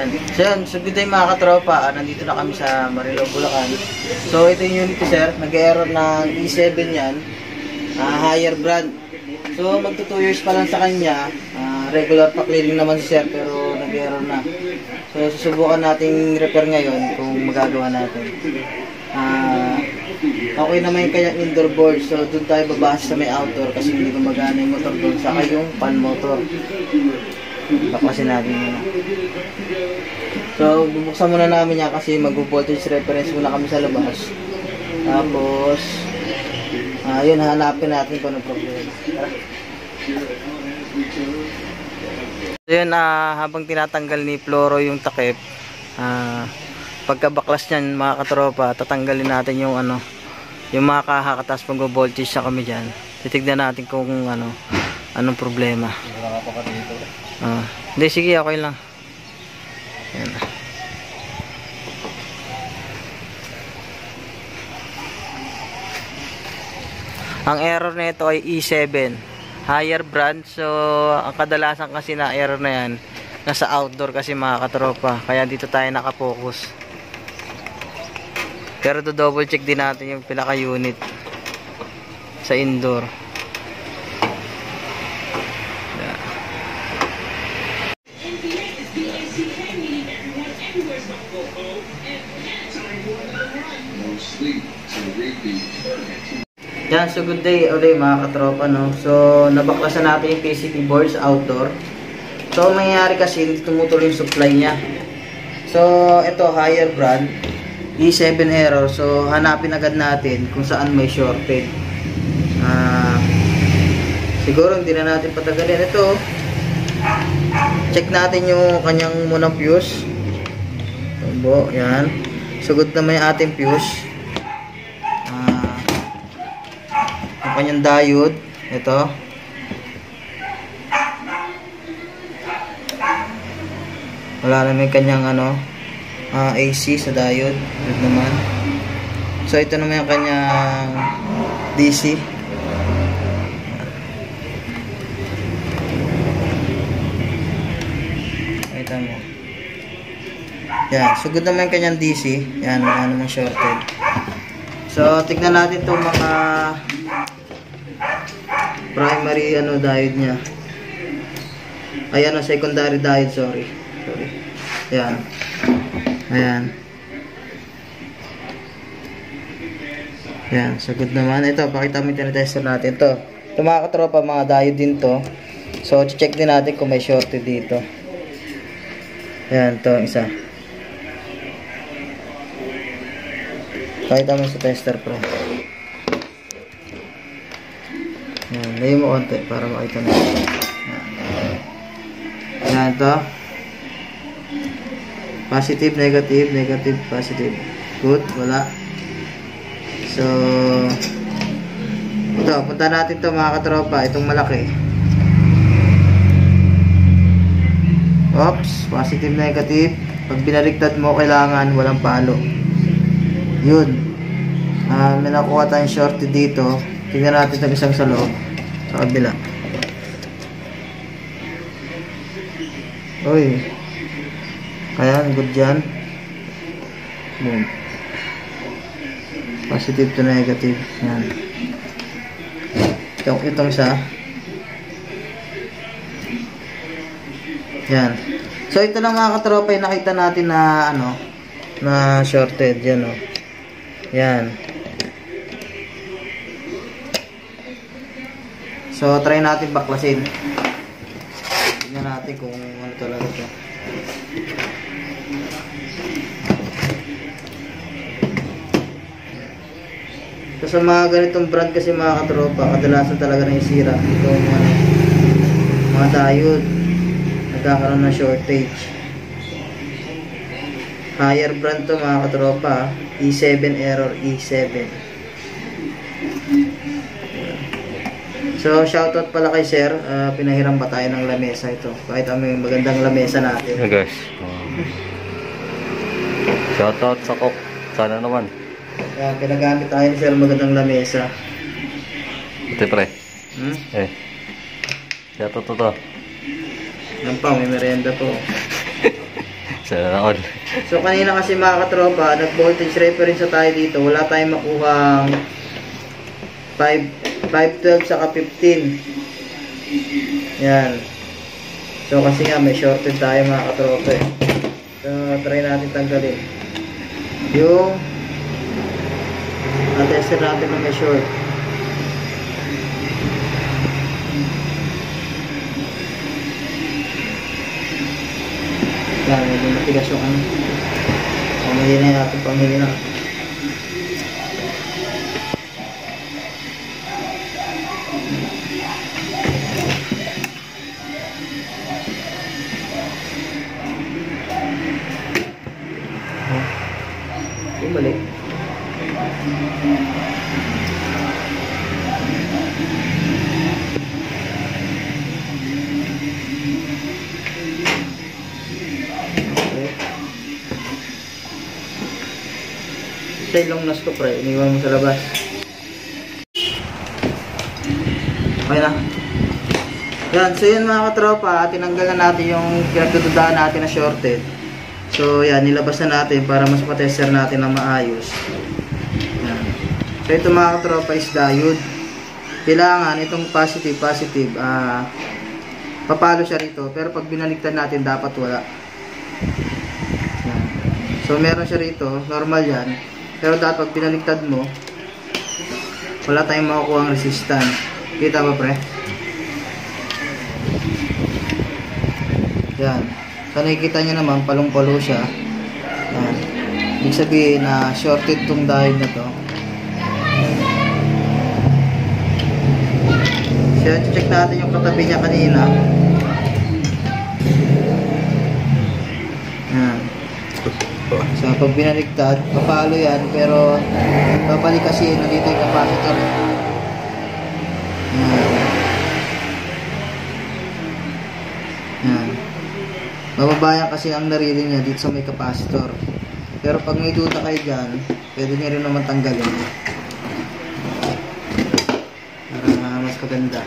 So yun, so good day mga katropa, nandito na kami sa Marilao, Bulacan. So ito yung unit ko sir, nag-error ng E7 yan, higher brand. So magto 2 years pa lang sa kanya, regular pa cleaning naman si sir pero nag-error na. So susubukan nating repair ngayon kung magagawa natin. Okay naman yung kanyang indoor board, so doon tayo babasa sa may outdoor kasi hindi gumagana yung motor doon, saka yung fan motor. Baklasin natin yun. So, bubuksan muna namin yan kasi mag-voltage reference muna kami sa labas. Tapos, yun, hanapin natin kung anong problema. So, yun, habang tinatanggal ni Floro yung takip, pagkabaklas niyan, mga katropa, tatanggalin natin yung yung makakataas mag-voltage na kami dyan. Titignan natin kung anong problema. Hindi, sige, okay lang. Ayan. Ang error nito ay E7 higher brand. So ang kadalasan kasi na error na yan nasa outdoor kasi mga katropa, kaya dito tayo nakapokus. Pero to double check din natin yung pinaka unit sa indoor. Yan, so good day ulit mga katropa, no? So, nabaklasan natin yung PCB boards outdoor. So, mangyayari kasi hindi tumutuloy yung supply niya. So, ito, higher brand, E7 error. So, hanapin agad natin kung saan may shorted. Siguro, hindi na natin patagalin. Ito, check natin yung kanyang munang fuse. Tumbo, yan. So, good naman yung ating fuse. Kanyang diode, ito. Wala naman kanyang AC sa diode, ito naman. So ito naman yung kanyang DC. Ito mo. Yan, so good naman yung kanyang DC. Yan, wala namang shorted. So tignan natin itong mga primary diode niya. Ayan, secondary diode, sorry. Ayan. Ayan. Ayan, so good naman. Ito, pakita mo yung tinatester natin. Ito mga katropa, mga diode din to. So, check din natin kung may shorted dito. Ayan, ito, isa. Pakita mo sa tester pro. Ayan, layo mo konti para makita na. Ayan, ito. Positive, negative, negative, positive. Good, wala. So, ito, punta natin ito mga katropa, itong malaki. Oops, positive, negative. Pag binaliktad mo, kailangan walang palo. Yun. May nakuha tayong shorted dito. Tingnan natin itong isang sa loob. Sa kabila. Uy. Kaya, good dyan. Boom. Positive to negative. Yan. Itong isa. Yan. So, ito lang mga katropa yung nakita natin na na shorted. Yan, o. Yan. So, try natin baklasin. Tingnan natin kung ano talaga ito. So, sa mga ganitong brand kasi mga katropa, kadalasan talaga na isira. Itong mga diode, nagkakaroon ng shortage. Higher brand to mga katropa, E7 error, E7. So, shoutout pala kay sir. Pinahiram pa tayo ng lamesa ito. Kahit may magandang lamesa natin. Yeah, guys. Shoutout sa Kok. Sana naman. Kaya pinagamit tayo ni sir magandang lamesa. Ito pre. Shoutout to. Yan pa, may merienda po. Sana all. So kanina kasi mga katropa, nag-voltage reference na tayo dito. Wala tayong makuhang 512 saka 15. Yan. So kasi nga may shorted tayo mga katropa eh. So try natin tanggalin yung tester natin na may short. Yan, medyo matigas yung ano. Pamili na natin, pamili na. Balik. Sa ilong nas ko pre, iniwan mo sa labas. Okay na. Yan, so yun mga katropa, tinanggal na natin yung pinagdududaan natin na shorted. So yan, nilabas na natin para mas patester natin na maayos. Yan. So ito mga katropa is diode. Kailangan itong positive, papalo siya rito. Pero pag binaligtad natin, dapat wala. Yan. So meron siya rito, normal yan. Pero dapat pag binaligtad mo, wala tayong makukuha ang resistance. Kita ba pre? Yan. So nakikita nyo naman, palong-palo siya. Yan. Ibig sabihin na shorted tong diode na to. So check natin yung katabi niya kanina. Yan. So pag binaligtad, papalo yan, pero babalik kasi nandito yung capacitor. Yan. Yan. Bababayan kasi ang naririn niya dito sa may capacitor. Pero pag may duda kayo dyan, pwede nyo rin naman tanggalin. Para mas kaganda.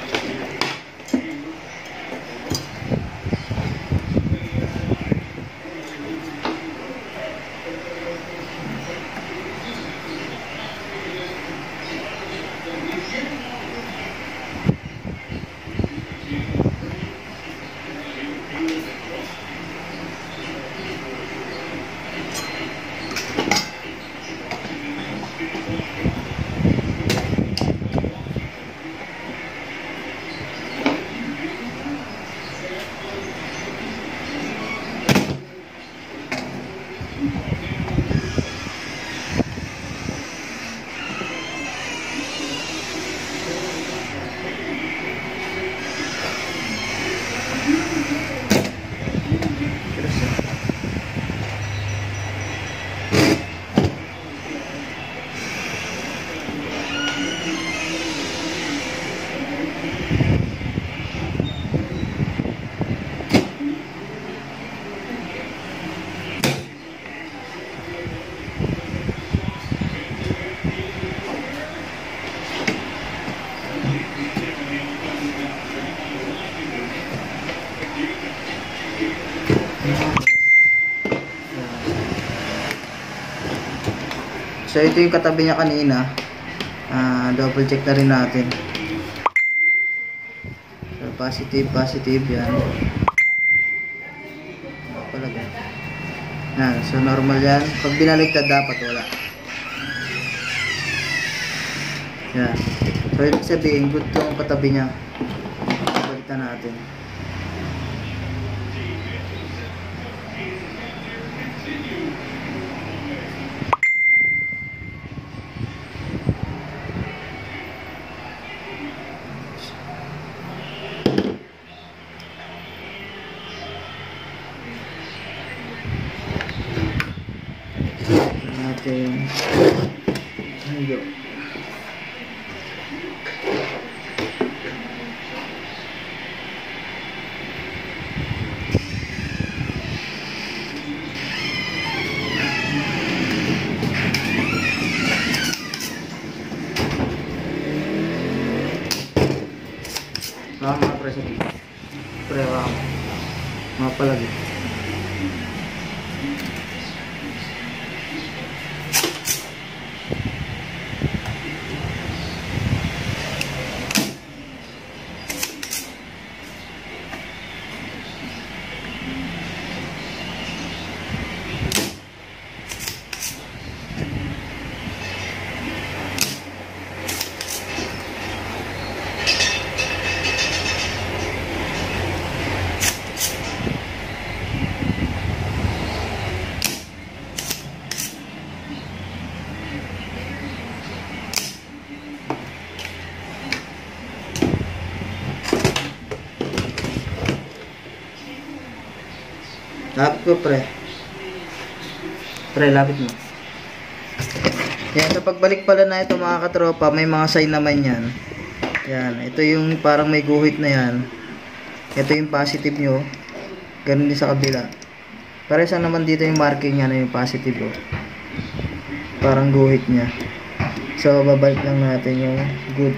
So ito yung katabi niya kanina. Double check na rin natin. So positive yan. Palagay. Yan, so normal yan. Pag binaligtad dapat wala. Yan. So ibig sabihin good tong katabi niya. Balikan natin. Ayo. Mga presyo dito. Pre, mga palagi. Lapit ko, pre. Pre, lapit mo. Yan, sa pagbalik pala na ito mga katropa, may mga sign naman yan. Yan, ito yung parang may guhit na yan. Ito yung positive nyo. Ganun din sa kabila. Paresa naman dito yung marking niya na yung positive, oh. Parang guhit niya. So, babalik lang natin yung good.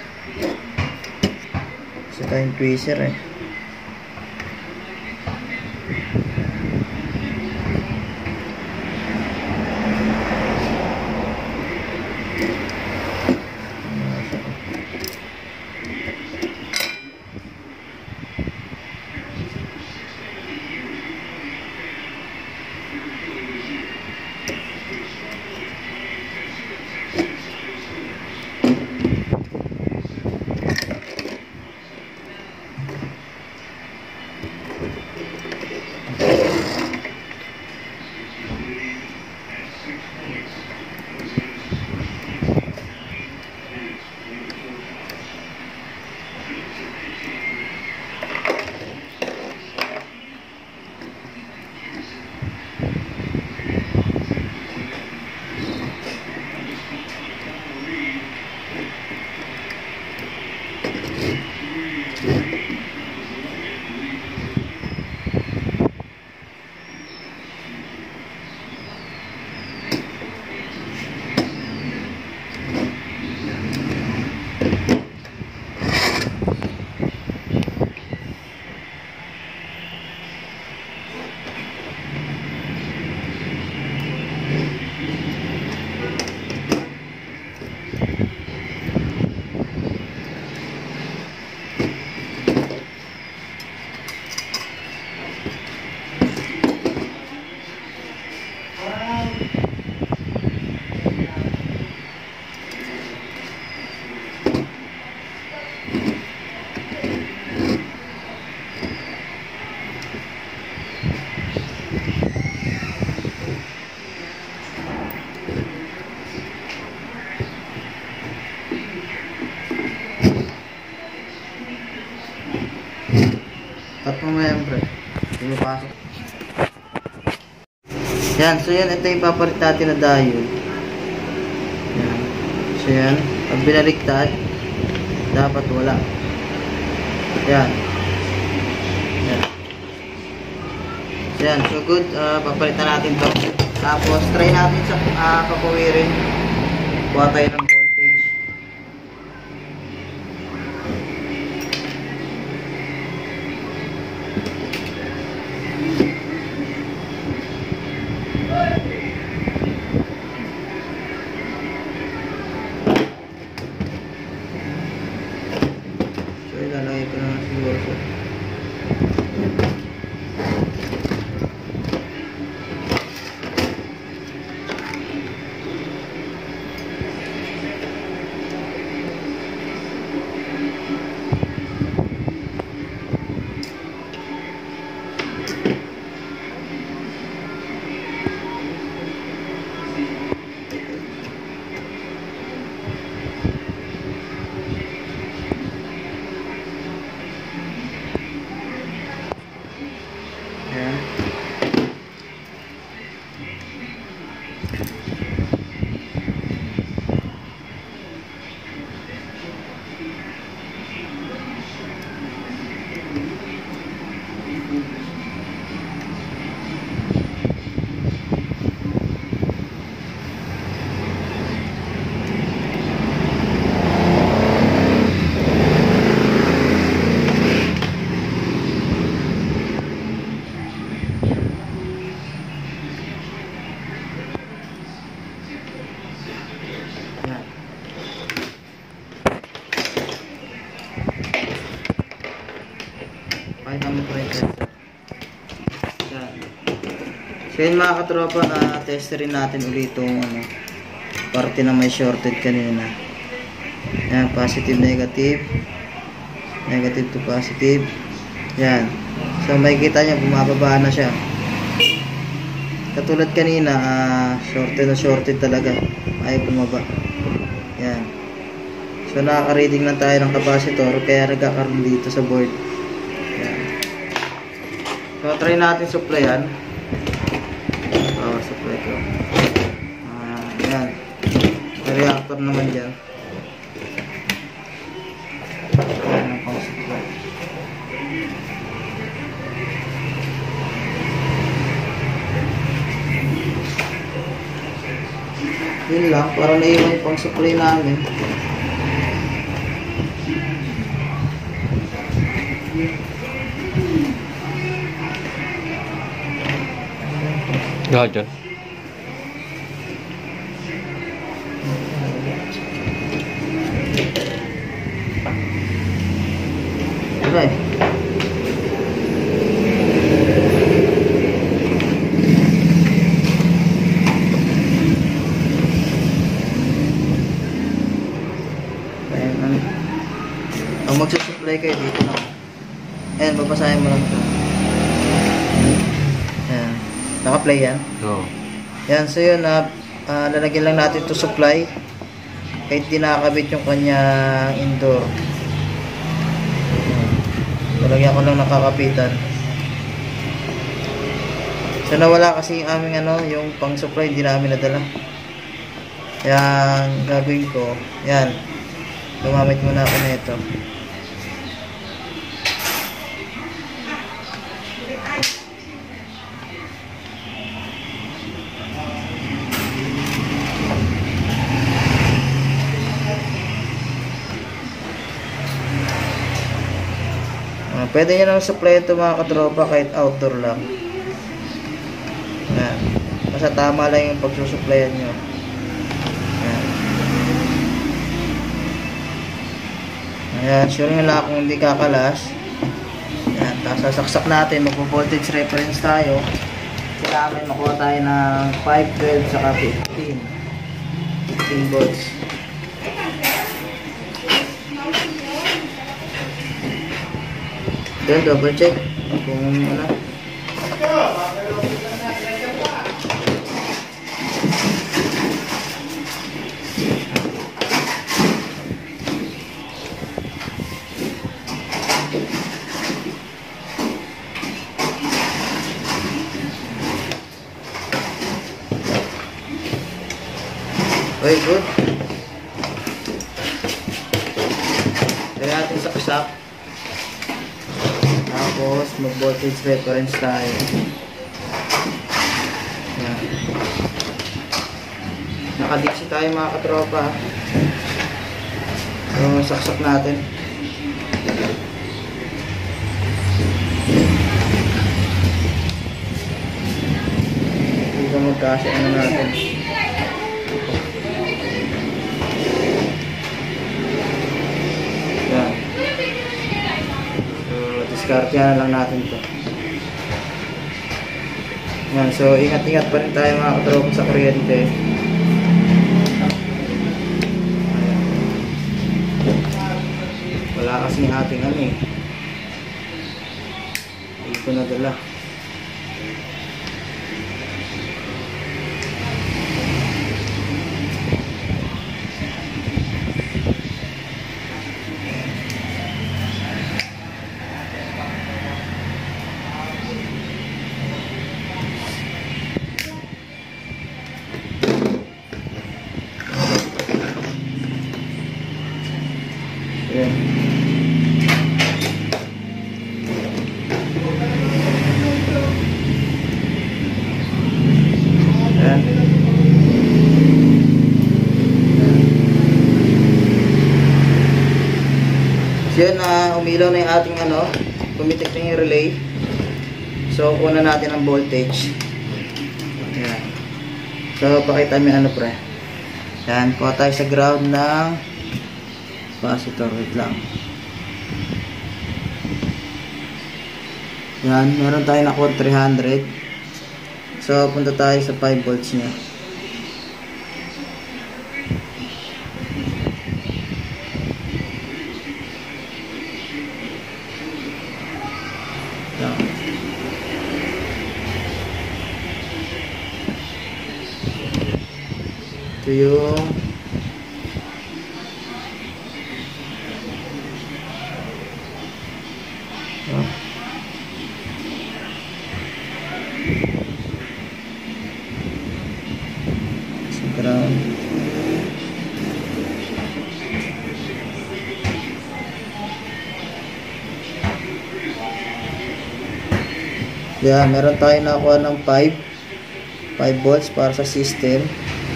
Kasi tayong tweezer, eh. Cut mo yan, bro. Hindi mo pasok. Yan, so yan, ito yung papalit natin na diode. Yan. So yan, pag binaliktad, dapat wala. Yan. Yan. So yan, so good. Papalitan natin to. Tapos, try natin sa papawirin. Kuha tayo ng voltage. So, ilalagay ko na siguro sa yan. Yan. Pakita mo po yung tester. Yan. So yun mga katropa, testerin natin ulit itong parte na may shorted kanina. Yan, positive, negative. Negative to positive. Yan. So makikita nyo, bumababa na siya. Katulad kanina, shorted na shorted talaga. Ay bumaba. Yan. So nakaka-reading lang tayo ng capacitor kaya nagkakaroon dito sa board. Yan. So, try natin supplyan. Supply ko. Ayan. May reactor naman dyan. Ayan ang pang supply. Yun lang, para naiwan yung pang supply namin. Gawad dyan. Diba eh? Kung magsusupply kayo dito na. Ayan, babasahin mo lang ito. Ayan. Naka-play yan? Oo. Yan, so yun, lalagyan lang natin ito supply. Kahit di nakakabit yung kanyang indoor. Lalagyan ko lang nakakapitan. So nawala kasi yung aming yung pang supply, hindi namin nadala. Kaya gagawin ko, yan. Gumamit muna ako na ito. Pwede nyo lang supply ito mga katropa kahit outdoor lang. Yan. Basta tama lang yung pagsusuplayan nyo. Yan. Ayan, sure nyo lang kung hindi kakalas. Yan, tapos sasaksak natin, magpo-voltage reference tayo. Kailangan makuha tayo ng 5, 12, saka 15. 15 volts. Then double check kung ano. Okay, good. Kaya natin saksak. Tapos mag-voltage reference tayo. Yan. Naka-DC tayo mga katropa. So, saksak natin. Dito magkasya natin. Yan. Discardyan lang natin to. Yan, so ingat-ingat pa rin tayo mga katropa sa kuryente. Wala kasing ating hindi ko nadala. Ayan. Ayan. So yun, umilaw na yung ating pumitik na yung relay. So kuha natin ang voltage. Ayan. So pakita mo yung pre. Ayan, kuha tayo sa ground ng capacitor. Wait lang. Yan, meron tayo na 300. So punta tayo sa 5 volts nya. Yan. Ito yung Yan, meron tayo nakuha ng 5 volts para sa system.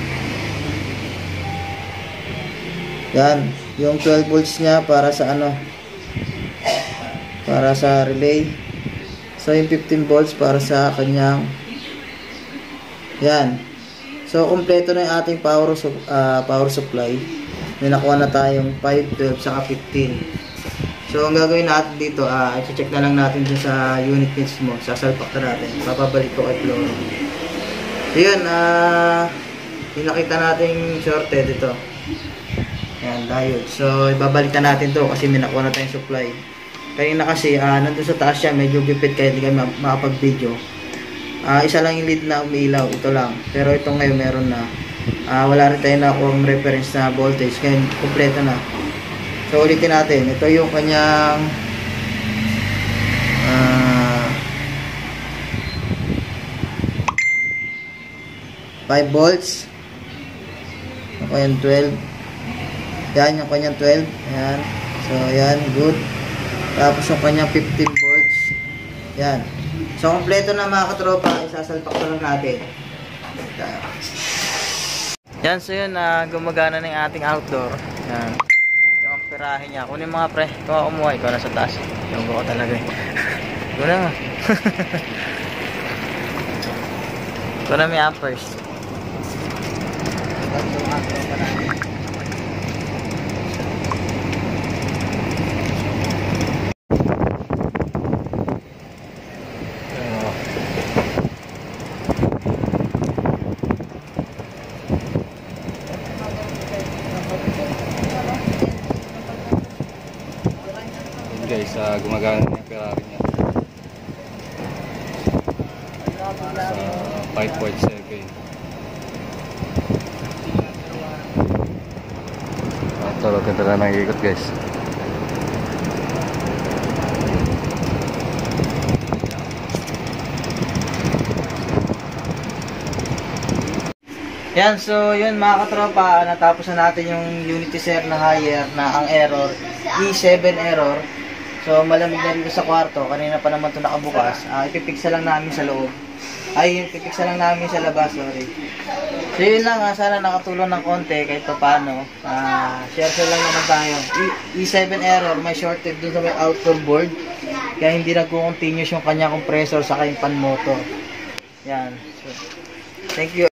Yan, yung 12 volts niya para sa ano, para sa relay. So yung 15 volts para sa kanyang, yan. So kompleto na yung ating power supply. May nakuha na tayong 5, 12 saka 15. So ang gagawin natin dito, i-check na lang natin dun sa unit mismo. Sasalpak na natin, papabalik ko kay Floro. So yun, pinakita natin shorted ito. Yan, diode. So ibabalik na natin to kasi may nakuha na tayong supply. Kanina kasi, nandun sa taas siya, medyo gipit kaya hindi kami makapag-video. Isa lang yung lead na umiilaw, ito lang. Pero ito ngayon meron na. Wala rin tayo na kung reference na voltage, kaya kompleto na. So ulitin natin, ito yung kanyang 5 volts. Yung kanyang 12. Yan, yung kanyang 12. Ayan. So, yan, good. Tapos yung kanyang 15 volts. Yan. So, kompleto na mga katropa. Isasalpak na lang natin. Yan, so yun, gumagana na yung ating outdoor. Yan. Yung amperahe niya. Kunin mga pre. Ikaw ako umuha. Ikaw na sa taas. Yung ko talaga eh. Ikaw na nga. Ikaw na may ampers. Guys, gumagana na yung Ferrari niya sa 5.7. Tolong kita na nag-ikot guys. Yan, so yun mga katropa, natapos na natin yung Unity Sir na higher na ang error, E7 error. So malamig na dito sa kwarto, kanina pa naman ito nakabukas. Ipipiksa lang namin sa loob. Ipipiksa lang namin sa labas, sorry. So yun lang, sana nakatulong ng konti kahit pa paano. Share lang naman tayo. E7 error, may shorted dun sa may outdoor board. Kaya hindi nagko-continuous yung kanya compressor sa kanyang pan motor. Yan. So, thank you.